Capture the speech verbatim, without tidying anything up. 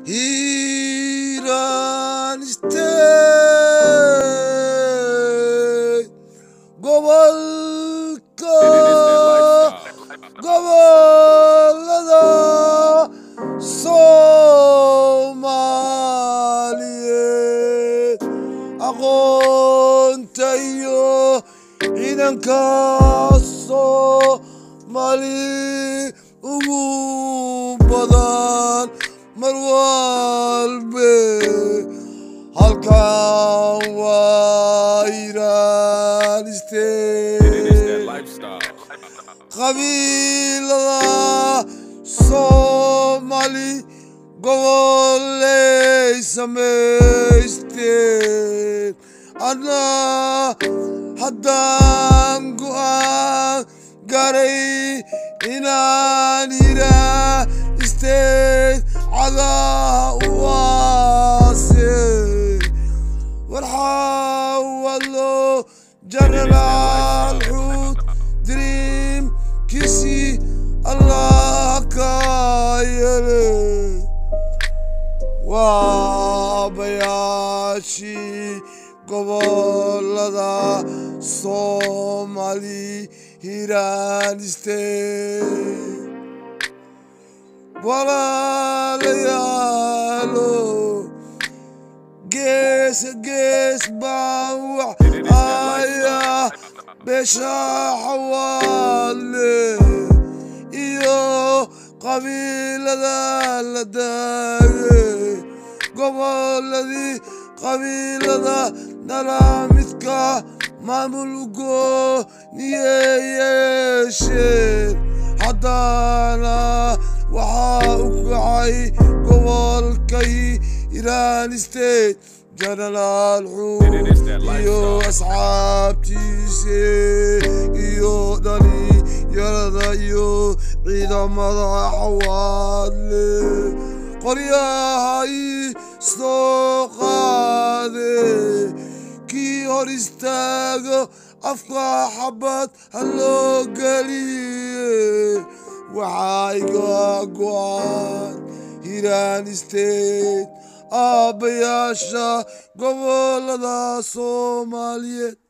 Hiiraan State gobolka gobolada Soomaaliyeed aqoonta iyo ciidanka Soomaali ugu badan mar walba halkan waa Hiiraan State qabiilada Soomaali gobolay samaysteen ana haddaan go'aan garay inaan Hiiraan State cadaa u aasay warxawalo General Xuud Dream kisi Allah ka yeelay waabayaashii gobolada Soomaali Hiiraan State walaalayaalo gees gees baan wacaya beesha xawaale iyo qabiilada la daayay goboladii qabiilada nalaamidka maamul gooniyeesheen haddana waxaa u kacay gobolkay Hiiraan State General Xuud iyo asxaabtiisa iyo dhalinyarada iyo ciidamada xawaadle qoryahay soo qaade kii hor istaago afka xabad haloo geliye waxaa iga go'an Hiiraan State aabbayaasha gobolada Soomaaliyeed.